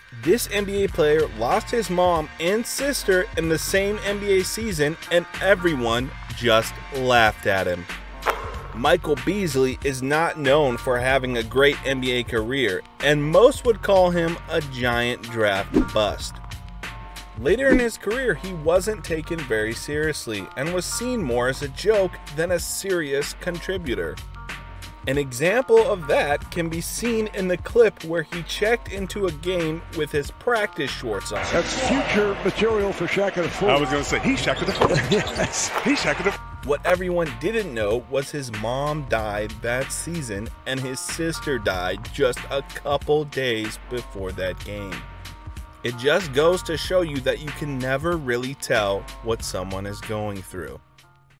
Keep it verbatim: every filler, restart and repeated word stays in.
This N B A player lost his mom and sister in the same N B A season, and everyone just laughed at him. Michael Beasley is not known for having a great N B A career, and most would call him a giant draft bust. Later in his career, he wasn't taken very seriously and was seen more as a joke than a serious contributor. An example of that can be seen in the clip where he checked into a game with his practice shorts on. That's future material for Shaq at a full. I was going to say, he's Shaq at the full. Yes. He's Shaq at the full. What everyone didn't know was his mom died that season and his sister died just a couple days before that game. It just goes to show you that you can never really tell what someone is going through.